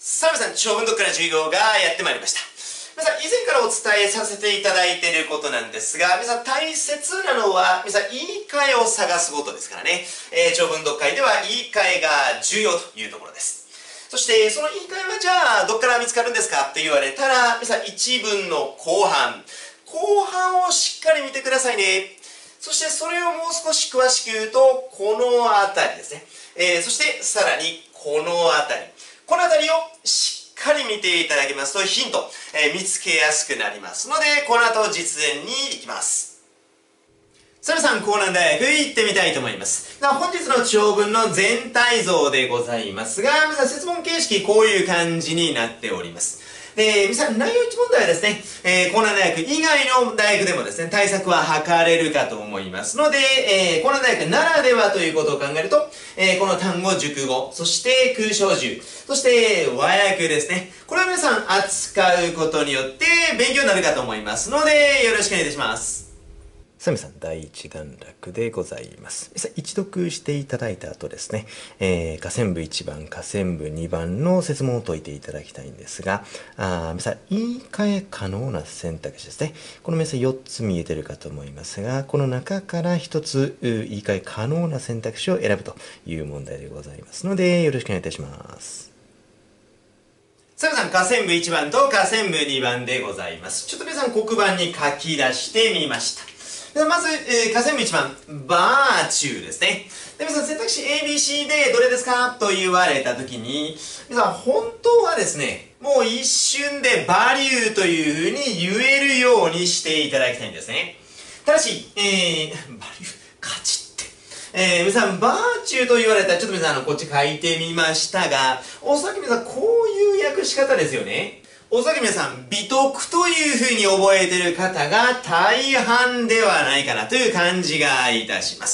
さあ皆さん、長文読解の授業がやってまいりました。皆さん、以前からお伝えさせていただいていることなんですが、皆さん大切なのは、皆さん言い換えを探すことですからね。長文読解では言い換えが重要というところです。そして、その言い換えはじゃあ、どっから見つかるんですかって言われたら、皆さん一文の後半をしっかり見てくださいね。そしてそれをもう少し詳しく言うと、このあたりですね。そしてさらにこのあたり。このあたりをしっかり見ていただけますとヒント、見つけやすくなりますので、この後実演に行きます。さあ皆さん、江南大学行ってみたいと思います。本日の長文の全体像でございますが、皆さん設問形式こういう感じになっております。で、皆さん内容一問題はですね、江南大学以外の大学でもですね、対策は図れるかと思いますので、江南大学ならではということを考えると、この単語、熟語、そして空小銃、そして和訳ですね。これを皆さん扱うことによって勉強になるかと思いますので、よろしくお願いいたします。 さあ皆さん、第一段落でございます。一読していただいた後ですね、下線部1番、下線部2番の設問を解いていただきたいんですが、皆さん、言い換え可能な選択肢ですね。この皆さん4つ見えてるかと思いますが、この中から1つ言い換え可能な選択肢を選ぶという問題でございますので、よろしくお願いいたします。 さあ皆さん、下線部1番と下線部2番でございます。ちょっと皆さん、黒板に書き出してみました。まず、下線部1番、バーチューですね。で、皆さん選択肢 ABC でどれですかと言われたときに、皆さん本当はですね、もう一瞬でバリューというふうに言えるようにしていただきたいんですね。ただし、バリュー、カチって。皆さん、バーチューと言われたら、ちょっと皆さん、こっち書いてみましたが、おそらく皆さん、こういう訳し方ですよね。おそらく皆さん、美徳というふうに覚えている方が大半ではないかなという感じがいたします。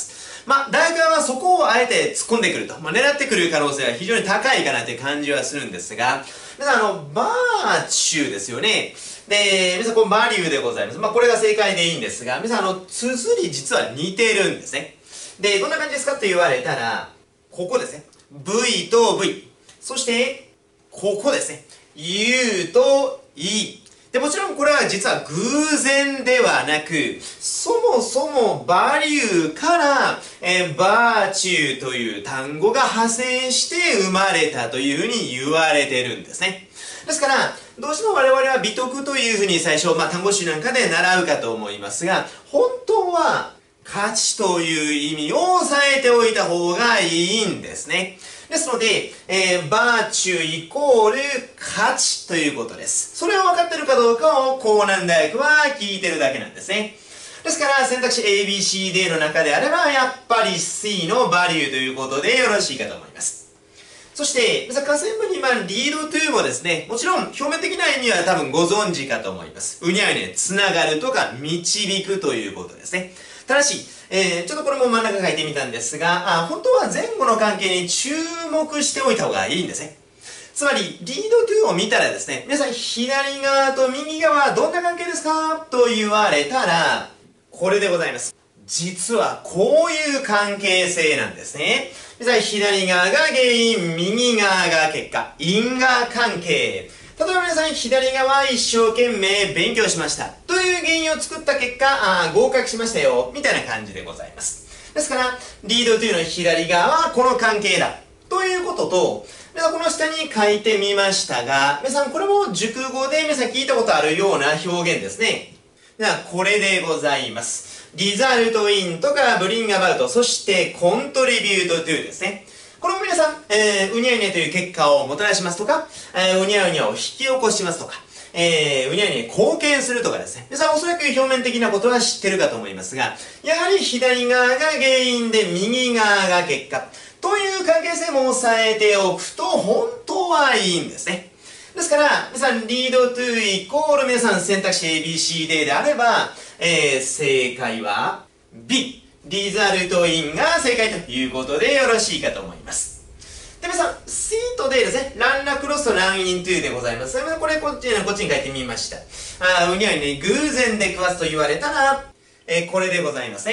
大学はそこをあえて突っ込んでくると。狙ってくる可能性は非常に高いかなという感じはするんですが、皆さん、バーチューですよね。で、皆さん、このバリューでございます。これが正解でいいんですが、皆さん、綴り実は似てるんですね。で、どんな感じですかと言われたら、ここですね。V と V。そして、ここですね。U と E。で、もちろんこれは実は偶然ではなく、そもそもバリューから、バーチューという単語が派生して生まれたというふうに言われてるんですね。ですから、どうしても我々は美徳というふうに最初、単語集なんかで習うかと思いますが、本当は価値という意味を押さえておいた方がいいんですね。ですので、バーチューイコール価値ということです。それを分かっているかどうかを江南大学は聞いてるだけなんですね。ですから選択肢 ABCD の中であればやっぱり C のバリューということでよろしいかと思います。そして、下線部2番リードトゥーもですね、もちろん表面的な意味は多分ご存知かと思います。うにゃうにゃつながるとか導くということですね。ただし、ちょっとこれも真ん中書いてみたんですが、本当は前後の関係に注目しておいた方がいいんですね。つまり、リードトゥーを見たらですね、皆さん左側と右側どんな関係ですかと言われたら、これでございます。実はこういう関係性なんですね。皆さん左側が原因、右側が結果、因果関係。例えば皆さん左側一生懸命勉強しましたという原因を作った結果合格しましたよみたいな感じでございます。ですからリードというのは左側はこの関係だということと、皆さんこの下に書いてみましたが、皆さんこれも熟語で皆さん聞いたことあるような表現ですね。ではこれでございます。リザルトインとかブリングアバウト、そしてコントリビュートトゥですね。これも皆さん、うにゃうにゃという結果をもたらしますとか、うにゃうにゃを引き起こしますとか、うにゃうにゃに貢献するとかですね。皆さんおそらく表面的なことは知ってるかと思いますが、やはり左側が原因で右側が結果という関係性も押さえておくと本当はいいんですね。ですから、皆さん、リードトゥイコール皆さん選択肢 ABCD であれば、正解は B。リザルトインが正解ということでよろしいかと思います。で、皆さん、C と D ですね。ランラクロスとランイントゥでございます。これこっちに書いてみました。うにゃうに偶然で食わすと言われたら、これでございますね。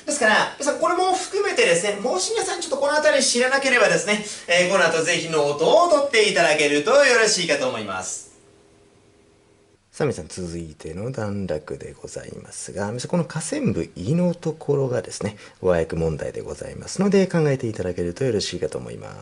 ですから、皆さんこれも含めてですね、もし皆さんちょっとこの辺り知らなければですね、この後ぜひノートを取っていただけるとよろしいかと思います。 さあ皆さん続いての段落でございますが、皆さんこの下線部「い」のところがですね、和訳問題でございますので考えていただけるとよろしいかと思います。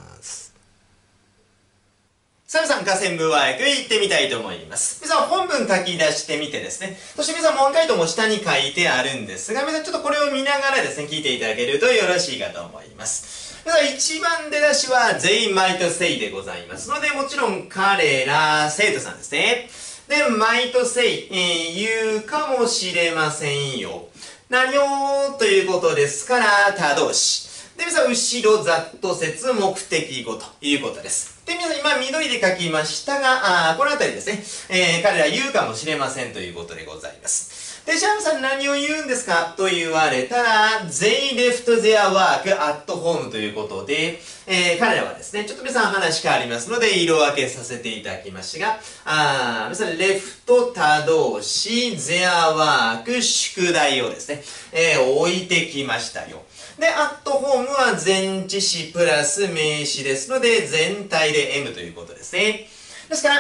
さあ皆さん下線部和訳いってみたいと思います。皆さん本文書き出してみてですね、そして皆さん問回答も下に書いてあるんですが、皆さんちょっとこれを見ながらですね、聞いていただけるとよろしいかと思います。皆さん一番出だしは They might say でございますので、もちろん彼ら生徒さんですね。で、might say、言うかもしれませんよ。何をということですから、他動詞。で、皆さん、後ろ、ざっと説、目的語ということです。で、皆さん、今、緑で書きましたが、このあたりですね、彼ら言うかもしれませんということでございます。で、じゃあ皆さん何を言うんですかと言われたら、They left their work at home ということで、彼らはですね、ちょっと皆さん話変わりますので、色分けさせていただきましたが、皆さん、left 他動詞、their work、宿題をですね、置いてきましたよ。で、at home は前置詞プラス名詞ですので、全体で M ということですね。ですから、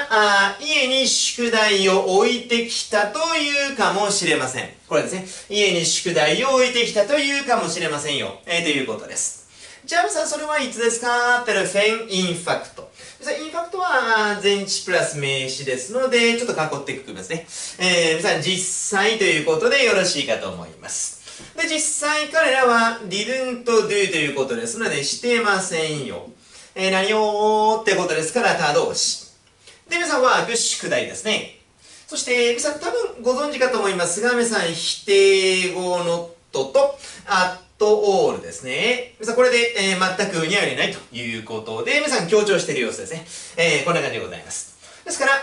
家に宿題を置いてきたというかもしれません。これですね。家に宿題を置いてきたというかもしれませんよ。ということです。じゃあ、皆さん、それはいつですかって言ったら、フェン、インファクト。インファクトは前置プラス名詞ですので、ちょっと囲ってくきますね。皆さん、実際ということでよろしいかと思います。で、実際彼らは didn't do ということですので、してませんよ。何をってことですから、他動詞。で、皆さんは宿題ですね。そして、皆さん多分ご存知かと思いますが、皆さん否定語 not と at all ですね。皆さんこれで、全く似合いないということで、皆さん強調している様子ですね。こんな感じでございます。ですから、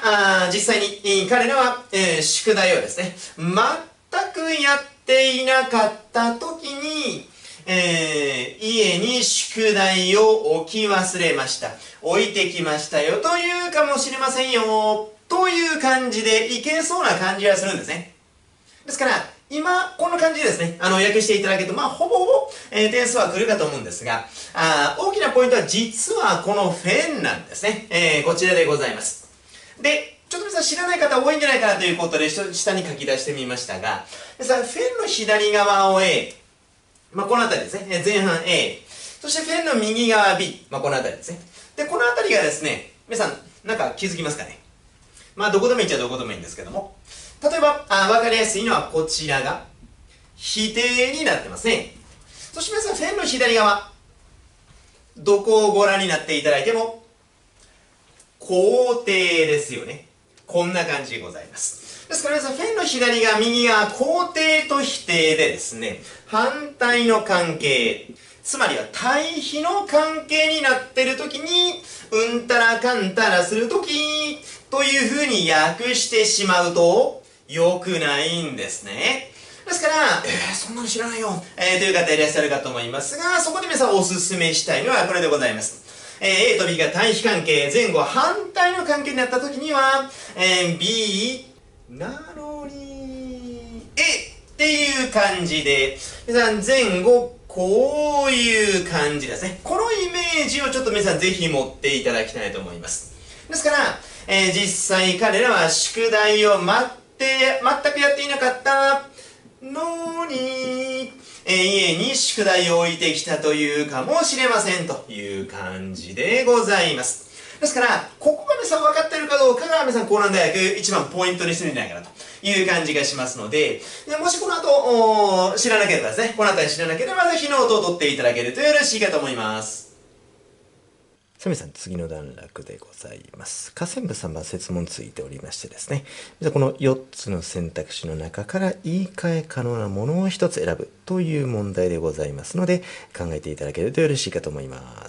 実際に彼らは、宿題をですね、全くやっていなかった時に、家に宿題を置き忘れました。置いてきましたよというかもしれませんよ。という感じでいけそうな感じがするんですね。ですから、今、こんな感じでですね、訳していただけると、ほぼほぼ、点数は来るかと思うんですが、大きなポイントは実はこのフェンなんですね。こちらでございます。で、ちょっと皆さん知らない方多いんじゃないかなということで、下に書き出してみましたが、皆さん、フェンの左側を A、この辺りですね。前半 A。そしてフェンの右側 B。この辺りですね。で、この辺りがですね、皆さん、なんか気づきますかね。どこでもいいっちゃどこでもいいんですけども。例えば、わかりやすいのはこちらが、否定になってますね。そして皆さん、フェンの左側、どこをご覧になっていただいても、肯定ですよね。こんな感じでございます。ですから皆さん、フェンの左側、右側、肯定と否定でですね、反対の関係、つまりは対比の関係になっているときに、うんたらかんたらするとき、というふうに訳してしまうと、良くないんですね。ですから、そんなの知らないよ、という方いらっしゃるかと思いますが、そこで皆さんおすすめしたいのはこれでございます。A と B が対比関係、前後反対の関係になったときには、B、なのに、っていう感じで、皆さん前後、こういう感じですね。このイメージをちょっと皆さんぜひ持っていただきたいと思います。ですから、実際彼らは宿題を全くやっていなかったのに、家に宿題を置いてきたというかもしれませんという感じでございます。ですから、ここが皆さん分かっているかどうかが皆さん、江南大学一番ポイントにするんじゃないかなという感じがしますので、もしこの後、知らなければですね、この辺り知らなければ、ぜひノートを取っていただけるとよろしいかと思います。 さあ皆さん、次の段落でございます。下線部3番設問ついておりましてですね、この4つの選択肢の中から言い換え可能なものを1つ選ぶという問題でございますので、考えていただけるとよろしいかと思います。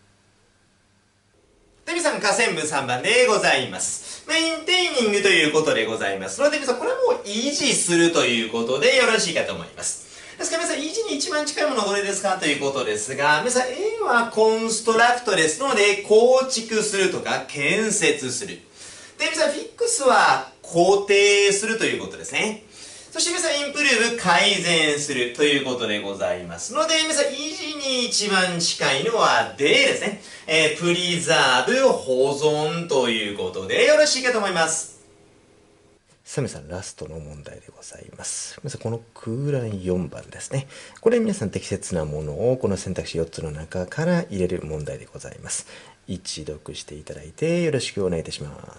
で、皆さん、下線部3番でございます。メインテイニングということでございますので、皆さん、これはもう維持するということでよろしいかと思います。ですから皆さん、維持に一番近いものはどれですかということですが、皆さん、A はコンストラクトですので、構築するとか建設する。で、皆さん、フィックスは肯定するということですね。 そして皆さん、インプルーブ、改善するということでございますので、皆さん、維持に一番近いのは、でですね。プリザーブ、保存ということでよろしいかと思います。 さあ皆さん、ラストの問題でございます。皆さん、この空欄4番ですね。これ皆さん適切なものをこの選択肢4つの中から入れる問題でございます。一読していただいてよろしくお願いいたします。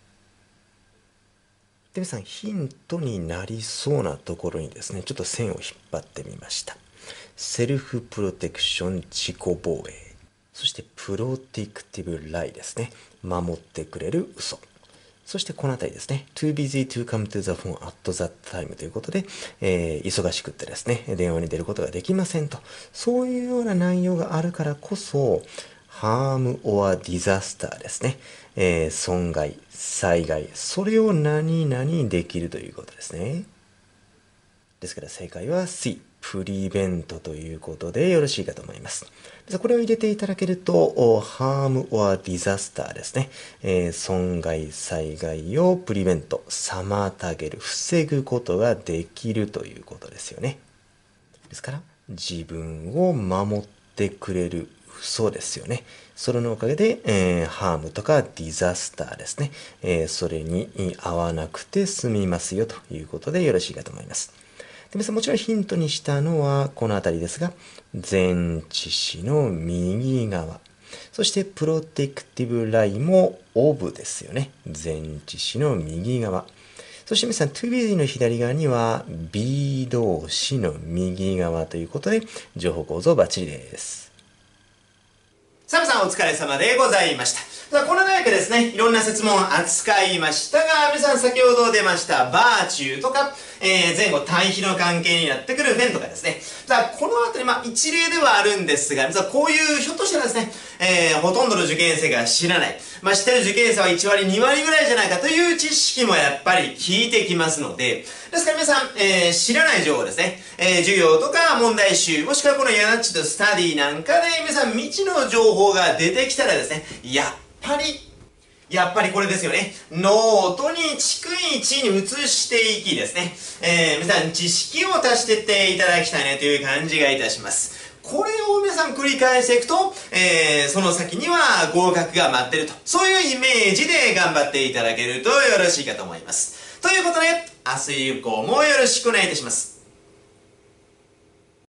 で皆さん、ヒントになりそうなところにですね、ちょっと線を引っ張ってみました。セルフプロテクション、自己防衛。そしてプロテクティブライですね。守ってくれる嘘。そしてこの辺りですね。too busy to come to the phone at that time ということで、忙しくってですね、電話に出ることができませんと。そういうような内容があるからこそ、harm or disaster ですね。損害、災害、それを何々できるということですね。ですから正解は C、プリベントということでよろしいかと思います。これを入れていただけると、harm or disaster ですね。損害、災害をプリベント、妨げる、防ぐことができるということですよね。ですから、自分を守ってくれる嘘ですよね。それのおかげで、ハームとかディザスターですね。それに合わなくて済みますよということでよろしいかと思います。で皆さんもちろんヒントにしたのはこの辺りですが、前置詞の右側。そしてプロテクティブライもオブですよね。前置詞の右側。そして皆さん、to be の左側には be 動詞の右側ということで、情報構造バッチリです。 サムさんお疲れ様でございました。この中ですね、いろんな説問を扱いましたが、皆さん先ほど出ましたバーチューとか、前後対比の関係になってくるフェンとかですね。このあたり、一例ではあるんですが、こういう、ひょっとしたらですね、ほとんどの受験生が知らない。知ってる受験生は1割、2割ぐらいじゃないかという知識もやっぱり聞いてきますので、ですから皆さん、知らない情報ですね、授業とか問題集、もしくはこのヤナッチとスタディなんかで皆さん未知の情報が出てきたらですね、やっぱりこれですよね。ノートに逐一に移していきですね。皆さん知識を足していっていただきたいねという感じがいたします。これを皆さん繰り返していくと、その先には合格が待ってると。そういうイメージで頑張っていただけるとよろしいかと思います。ということで、明日以降もよろしくお願いいたします。